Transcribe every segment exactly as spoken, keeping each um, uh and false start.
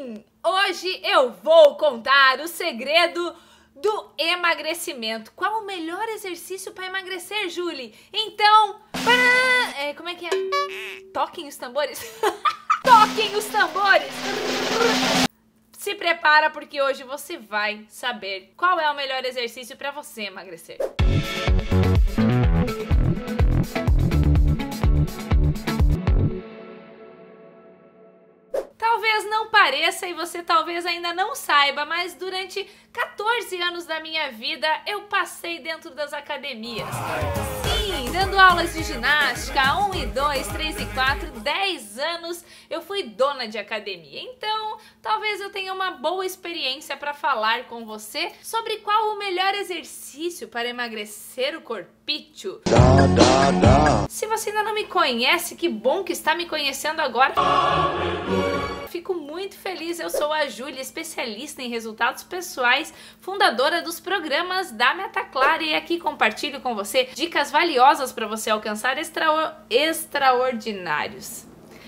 Sim! Hoje eu vou contar o segredo do emagrecimento. Qual o melhor exercício para emagrecer, Julie? Então, para... é, como é que é? Toquem os tambores. Toquem os tambores. Se prepara porque hoje você vai saber qual é o melhor exercício para você emagrecer. Talvez não pareça e você talvez ainda não saiba, mas durante quatorze anos da minha vida eu passei dentro das academias. Sim, dando aulas de ginástica, um e dois, três e quatro, dez anos eu fui dona de academia. Então, talvez eu tenha uma boa experiência para falar com você sobre qual o melhor exercício para emagrecer o corpício. Da, da, da. Se você ainda não me conhece, que bom que está me conhecendo agora. Fico muito feliz, eu sou a Júlia, especialista em resultados pessoais, fundadora dos programas da Metaclara, e aqui compartilho com você dicas valiosas para você alcançar extra... extraordinários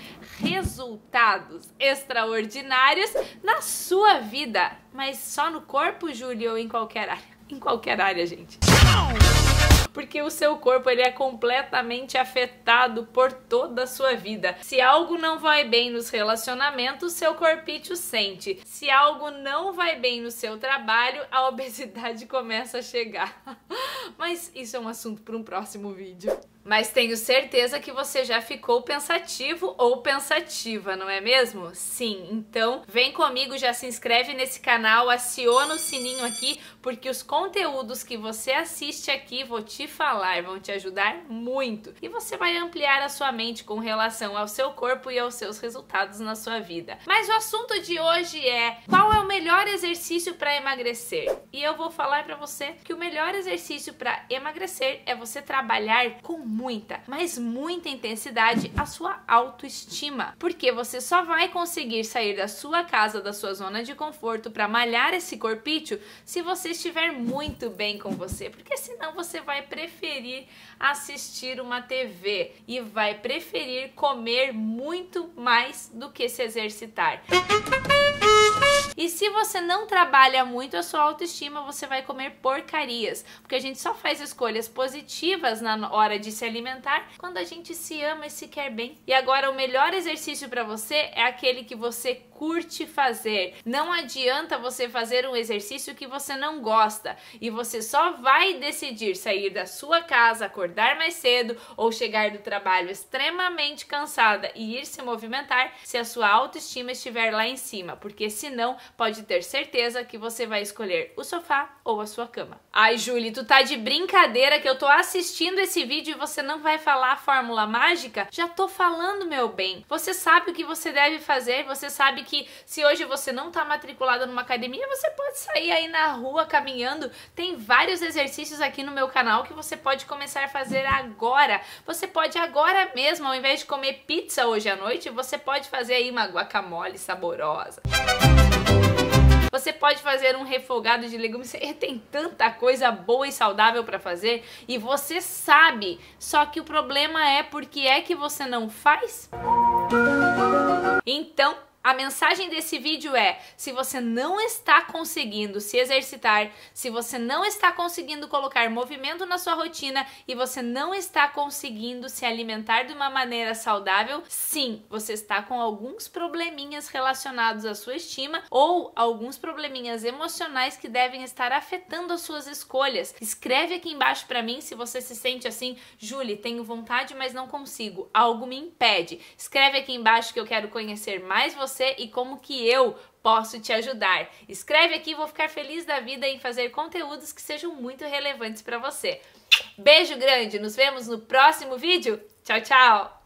resultados extraordinários na sua vida. Mas só no corpo, Júlia, ou em qualquer área? Em qualquer área, gente. Porque o seu corpo ele é completamente afetado por toda a sua vida. Se algo não vai bem nos relacionamentos, seu corpício sente. Se algo não vai bem no seu trabalho, a obesidade começa a chegar. Mas isso é um assunto para um próximo vídeo. Mas tenho certeza que você já ficou pensativo ou pensativa, não é mesmo? Sim, então vem comigo, já se inscreve nesse canal, aciona o sininho aqui, porque os conteúdos que você assiste aqui, vou te falar, vão te ajudar muito. E você vai ampliar a sua mente com relação ao seu corpo e aos seus resultados na sua vida. Mas o assunto de hoje é: qual é o melhor exercício para emagrecer? E eu vou falar para você que o melhor exercício para emagrecer é você trabalhar com muita, mas muita intensidade a sua autoestima, porque você só vai conseguir sair da sua casa, da sua zona de conforto para malhar esse corpício se você estiver muito bem com você, porque senão você vai preferir assistir uma T V e vai preferir comer muito mais do que se exercitar. E se você não trabalha muito a sua autoestima, você vai comer porcarias, porque a gente só faz escolhas positivas na hora de se alimentar quando a gente se ama e se quer bem. E agora o melhor exercício para você é aquele que você curte fazer. Não adianta você fazer um exercício que você não gosta e você só vai decidir sair da sua casa, acordar mais cedo ou chegar do trabalho extremamente cansada e ir se movimentar se a sua autoestima estiver lá em cima, porque senão pode ter certeza que você vai escolher o sofá ou a sua cama. Ai, Julie, tu tá de brincadeira que eu tô assistindo esse vídeo e você não vai falar a fórmula mágica? Já tô falando, meu bem. Você sabe o que você deve fazer, você sabe que se hoje você não tá matriculada numa academia, você pode sair aí na rua caminhando. Tem vários exercícios aqui no meu canal que você pode começar a fazer agora. Você pode agora mesmo, ao invés de comer pizza hoje à noite, você pode fazer aí uma guacamole saborosa. Você pode fazer um refogado de legumes, tem tanta coisa boa e saudável para fazer e você sabe, só que o problema é porque é que você não faz? Então, a mensagem desse vídeo é: se você não está conseguindo se exercitar, se você não está conseguindo colocar movimento na sua rotina e você não está conseguindo se alimentar de uma maneira saudável, sim, você está com alguns probleminhas relacionados à sua estima ou alguns probleminhas emocionais que devem estar afetando as suas escolhas. Escreve aqui embaixo para mim se você se sente assim: Julie, tenho vontade, mas não consigo, algo me impede. Escreve aqui embaixo que eu quero conhecer mais você e como que eu posso te ajudar. Escreve aqui, vou ficar feliz da vida em fazer conteúdos que sejam muito relevantes para você. Beijo grande, nos vemos no próximo vídeo. Tchau, tchau!